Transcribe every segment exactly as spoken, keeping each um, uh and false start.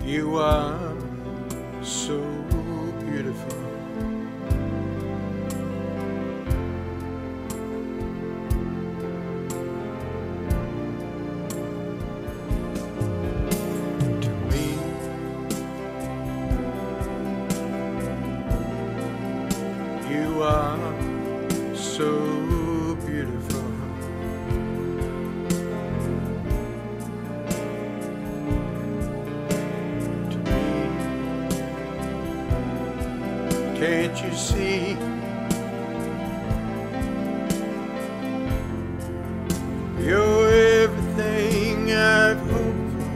You are so beautiful. To me, you are so beautiful. Can't you see? You're everything I've hoped for.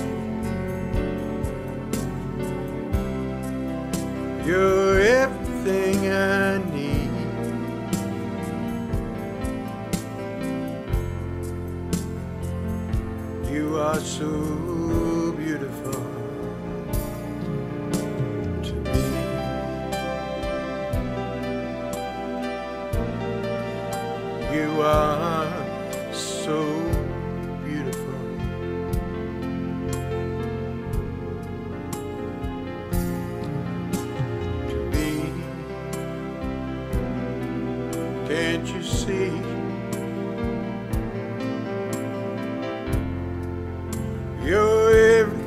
You're everything I need. You are so beautiful. You are so beautiful. To me, can't you see? You're everything